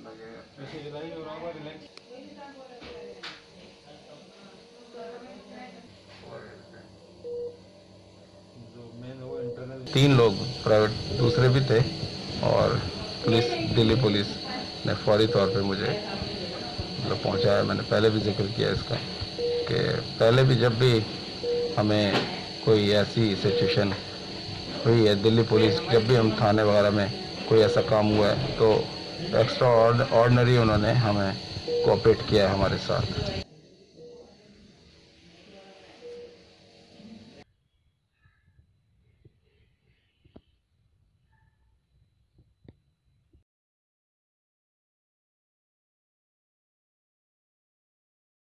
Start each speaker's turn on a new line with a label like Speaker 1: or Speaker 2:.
Speaker 1: तीन लोग प्राइवेट दूसरे भी थे और पुलिस, दिल्ली पुलिस ने फौरी तौर पे मुझे मतलब पहुंचाया। मैंने पहले भी जिक्र किया इसका कि पहले भी जब भी हमें कोई ऐसी सिचुएशन हुई है, दिल्ली पुलिस जब भी हम थाने वगैरह में कोई ऐसा काम हुआ है तो एक्स्ट्रा ऑर्डिनरी उन्होंने हमें कोऑपरेट किया है हमारे साथ।